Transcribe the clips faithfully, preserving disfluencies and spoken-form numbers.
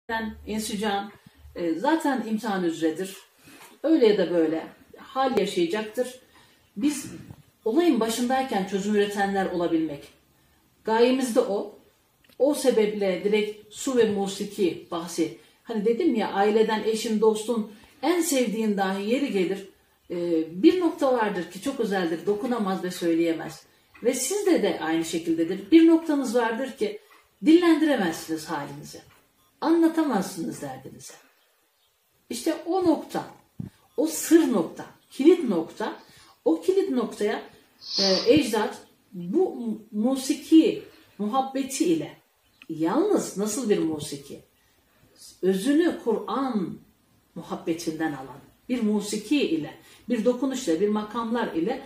İnsican e, zaten imtihan üzeredir. Öyle ya da böyle hal yaşayacaktır. Biz olayın başındayken çözüm üretenler olabilmek. Gayemiz de o. O sebeple direkt su ve musiki bahsi. Hani dedim ya, aileden, eşin, dostun, en sevdiğin dahi yeri gelir. E, bir nokta vardır ki çok özeldir. Dokunamaz ve söyleyemez. Ve sizde de aynı şekildedir. Bir noktanız vardır ki dillendiremezsiniz halinizi. Anlatamazsınız derdinizi. İşte o nokta, o sır nokta, kilit nokta, o kilit noktaya e, ecdat bu musiki muhabbeti ile, yalnız nasıl bir musiki? Özünü Kur'an muhabbetinden alan bir musiki ile, bir dokunuşla, bir makamlar ile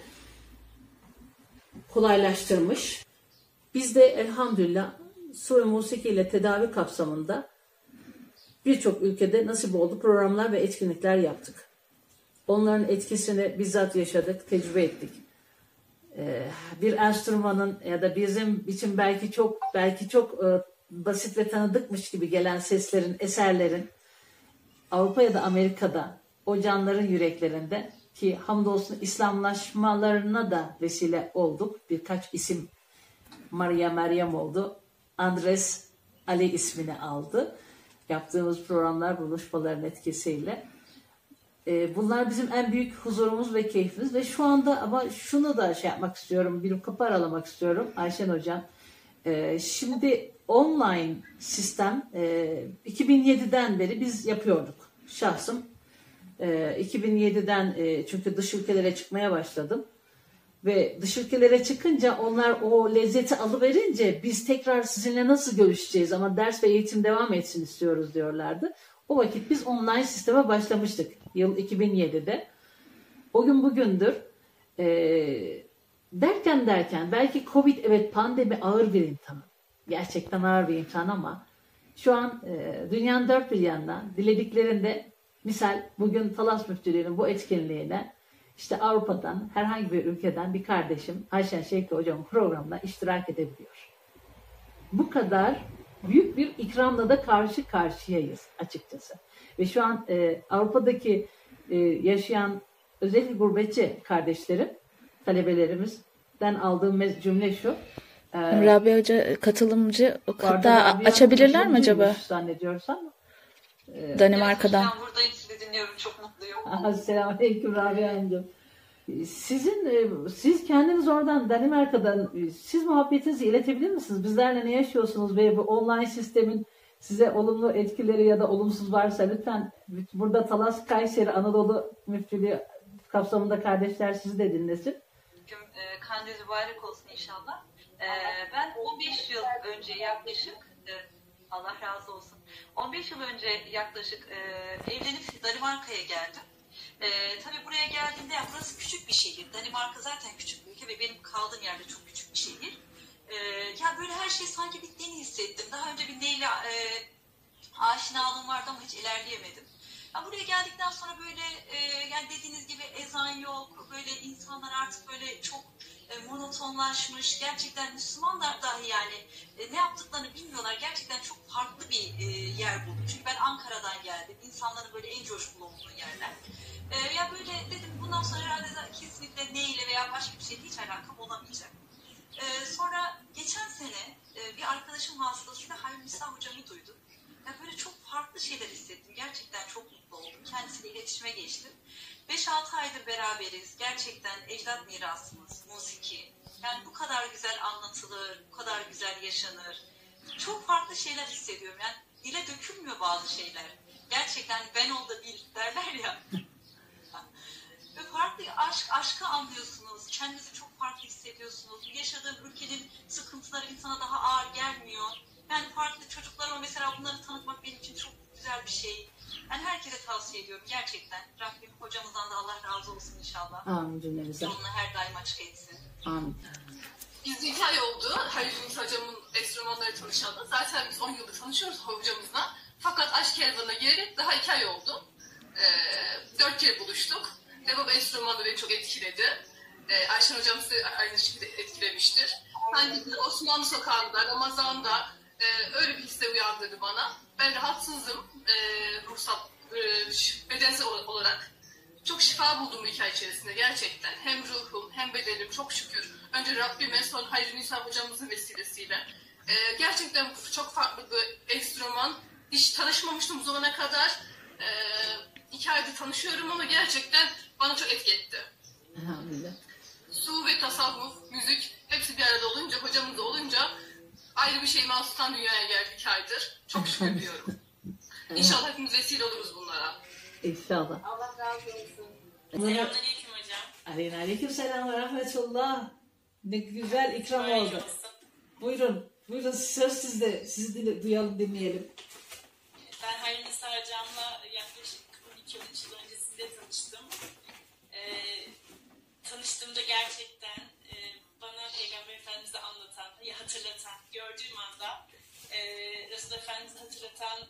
kolaylaştırmış. Biz de elhamdülillah su ve musiki ile tedavi kapsamında birçok ülkede nasip oldu programlar ve etkinlikler yaptık. Onların etkisini bizzat yaşadık, tecrübe ettik. Ee, bir enstrümanın ya da bizim için belki çok belki çok e, basit ve tanıdıkmış gibi gelen seslerin, eserlerin Avrupa ya da Amerika'da o canların yüreklerinde, ki hamdolsun İslamlaşmalarına da vesile olduk. Birkaç isim Maria Meryem oldu. Andres Ali ismini aldı. Yaptığımız programlar, buluşmaların etkisiyle. Ee, bunlar bizim en büyük huzurumuz ve keyfimiz. Ve şu anda ama şunu da şey yapmak istiyorum, bir kapı aralamak istiyorum Ayşen Hocam. Ee, şimdi online sistem e, iki bin yediden beri biz yapıyorduk. Şahsım e, iki bin yediden e, çünkü dış ülkelere çıkmaya başladım. Ve dış ülkelere çıkınca onlar o lezzeti alıverince biz tekrar sizinle nasıl görüşeceğiz ama ders ve eğitim devam etsin istiyoruz diyorlardı. O vakit biz online sisteme başlamıştık yıl iki bin yedide. O gün bugündür e, derken derken belki Covid, evet, pandemi ağır bir imtihan. Gerçekten ağır bir imtihan ama şu an e, dünyanın dört bir yanına dilediklerinde, misal bugün Talas Müftülüğü'nün bu etkinliğine İşte Avrupa'dan, herhangi bir ülkeden bir kardeşim Ayşen Şevki Hocam'ın programına iştirak edebiliyor. Bu kadar büyük bir ikramla da karşı karşıyayız açıkçası. Ve şu an e, Avrupa'daki e, yaşayan özellikle gurbetçi kardeşlerim, talebelerimizden aldığım cümle şu. E, Rabia Hoca katılımcı o kadar açabilirler mi acaba? Zannediyorsam. E, Danimarka'dan. Evet, buradayım, sizi dinliyorum, çok mutluyum. Selamünaleyküm Rabia Hanımcığım. Sizin, siz kendiniz oradan Danimarka'dan siz muhabbetinizi iletebilir misiniz? Bizlerle ne yaşıyorsunuz ve bu online sistemin size olumlu etkileri ya da olumsuz varsa lütfen burada Talas, Kayseri, Anadolu Müftülüğü kapsamında kardeşler sizi de dinlesin. Kandil mübarek olsun inşallah. Ben on beş yıl önce yaklaşık, Allah razı olsun, on beş yıl önce yaklaşık evlenip Danimarka'ya geldim. Ee, tabii buraya geldiğimde ya burası küçük bir şehir. Danimarka zaten küçük bir ülke ve benim kaldığım yerde çok küçük bir şehir. Ee, ya böyle her şey sanki bittiğini hissettim. Daha önce bir neyle e, aşinalığım vardı ama hiç ilerleyemedim. Ya buraya geldikten sonra böyle e, yani dediğiniz gibi ezan yok. Böyle insanlar artık böyle çok e, monotonlaşmış. Gerçekten Müslümanlar dahi yani e, ne yaptıklarını bilmiyorlar. Gerçekten çok farklı bir e, yer buldum. Çünkü ben Ankara'dan geldim. İnsanların böyle en coşkulu olduğu yerler. Ee, ya böyle dedim bundan sonra herhalde kesinlikle neyle veya başka bir şeyle hiç alakam olamayacak. Ee, sonra geçen sene e, bir arkadaşım vasıtasıyla Hayri Misah hocamı duydum. Ya böyle çok farklı şeyler hissettim. Gerçekten çok mutlu oldum. Kendisiyle iletişime geçtim. beş altı aydır beraberiz. Gerçekten ecdat mirasımız, musiki. Yani bu kadar güzel anlatılır, bu kadar güzel yaşanır. Çok farklı şeyler hissediyorum. Yani dile dökülmüyor bazı şeyler. Gerçekten ben ol da bil derler ya. Ve farklı aşk, aşkı anlıyorsunuz. Kendinizi çok farklı hissediyorsunuz. Yaşadığım ülkenin sıkıntıları insana daha ağır gelmiyor. Yani farklı çocuklarıma mesela bunları tanıtmak benim için çok güzel bir şey. Ben herkese tavsiye ediyorum gerçekten. Rabbim hocamızdan da Allah razı olsun inşallah. Amin cümlemize. Yolunu her daim açık etsin. Amin. Biz iki ay oldu Halil hocamın enstrümanları tanışalı. Zaten biz on yıldır tanışıyoruz hocamızla. Fakat aşk kervanına girerek daha iki ay oldu. Ee, dört kere buluştuk. Devamlı enstrümanı beni çok etkiledi. Ee, Ayşen hocam sizi aynı şekilde etkilemiştir. Hani Osmanlı Sokağı'nda, Ramazan'da e, öyle bir hisse uyandırdı bana. ben rahatsızdım e, ruhsal, e, ş- bedensel ol- olarak. Çok şifa buldum bu hikaye içerisinde gerçekten. Hem ruhum hem bedenim çok şükür. Önce Rabbime, sonra Hayri Nisa hocamızın vesilesiyle. E, gerçekten çok farklı bir enstrüman. Hiç tanışmamıştım bu zamana kadar. E, iki aydır tanışıyorum ama gerçekten bana çok etki etti. Elhamdülillah. Su ve tasavvuf, müzik hepsi bir arada olunca, hocamız da olunca ayrı bir şey Sultan dünyaya geldi iki aydır. Çok şükür diyorum. İnşallah hepimiz vesile oluruz bunlara. İnşallah. Allah razı olsun. Selamünaleyküm hocam. Aleyna aleyküm selam ve rahmetullah. Ne güzel ikram Hayırlı oldu. olsun. Buyurun. Buyurun söz sizde. Sizi dile- duyalım, dinleyelim. Ben Hayri Nisa hocamla yaklaşık on iki on üç yıl öncesinde tanıştım. Ee, tanıştığımda gerçekten e, bana Peygamber Efendimiz'i anlatan, ya hatırlatan, gördüğüm anda e, Resul Efendimiz'i hatırlatan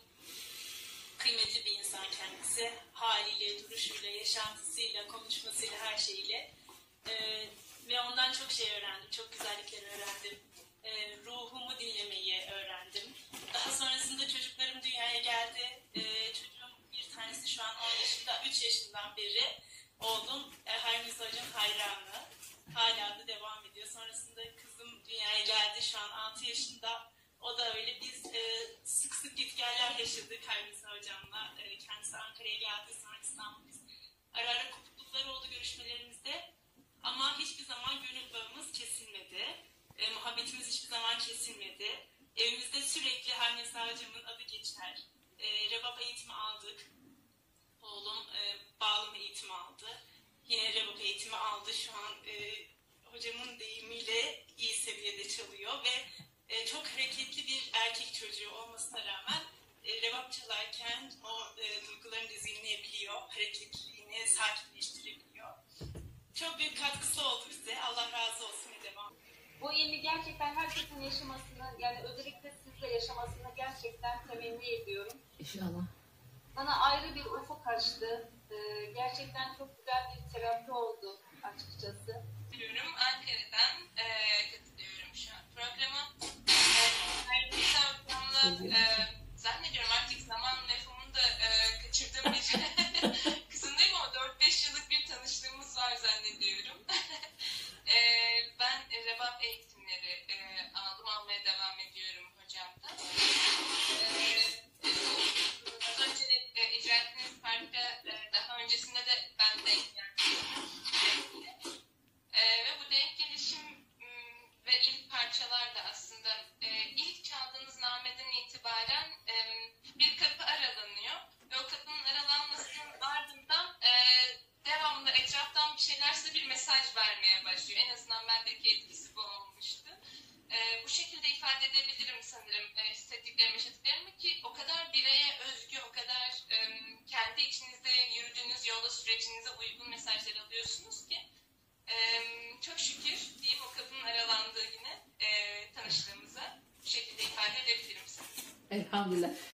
kıymetli bir insan kendisi. Haliyle, duruşuyla, yaşantısıyla, konuşmasıyla, her şeyiyle. Ee, ve ondan çok şey öğrendim, çok güzellikler öğrendim. Ee, ruhumu dinlemeyi öğrendim. Daha sonrasında çocuklarım dünyaya geldi. Ee, çocuğum bir tanesi şu an on yaşında, üç yaşından beri oğlum e, Hayri Nisa Hoca'nın hayranı. Hala da devam ediyor. Sonrasında kızım dünyaya geldi, şu an altı yaşında. O da öyle. Biz e, sık sık gitgeller yaşadık Hayri Nisa Hocam'la. E, kendisi Ankara'ya geldi, sonra İstanbul. Biz ara ara kopukluklar oldu görüşmelerimizde. Ama hiçbir zaman gönül bağımız kesilmedi. E, muhabbetimiz hiçbir zaman kesilmedi. Evimizde sürekli Hayri Nisa Hocam'ın adı geçer. E, Rebap eğitimi aldık. Oğlum e, bağlama eğitimi aldı. Yine rebap eğitimi aldı. Şu an e, hocamın deyimiyle iyi seviyede çalıyor ve e, çok hareketli bir erkek çocuğu olmasına rağmen e, rebap çalarken o e, duygularını dinleyebiliyor, hareketliliğini sakinleştirebiliyor. Çok büyük katkısı oldu bize. Allah razı olsun ve devam. Bu ilmi gerçekten herkesin yaşamasını, yani özellikle sizle yaşamasını gerçekten temenni ediyorum. İnşallah. Bana ayrı bir ufuk açtı. Ee, gerçekten çok güzel bir terapi oldu açıkçası. Katılıyorum. Ankara'dan e, katılıyorum şu an programa. E, Hayri Nisa hocamla e, zannediyorum artık zaman mefhumunu da e, kaçırdığım bir kısımdayım ama dört beş yıllık bir tanıştığımız var zannediyorum. e, ben e, rebap eğitimleri e, aldım, almaya devam ediyorum hocamdan. E, az önce de e, icra ettiğiniz parkta e, daha öncesinde de ben denk geldim. Ee, ve bu denk gelişim m, ve ilk parçalar da aslında e, ilk çaldığınız nameden itibaren e, bir kapı aralanıyor ve o kapının aralanmasının ardından e, devamlı etraftan bir şeyler size bir mesaj vermeye başlıyor. En azından bendeki etkisi bu olmuştu. E, bu şekilde ifade edebilirim sanırım e, hissettiklerimi, yaşadıklarımı ki o kadar bireye özgü, o kadar e, kendi içinizde yürüdüğünüz yolda sürecinize uygun mesajlar alıyorsunuz ki Ee, çok şükür diyeyim o kapının aralandığı güne e, tanıştığımıza bu şekilde ifade edebilirim size. Elhamdülillah.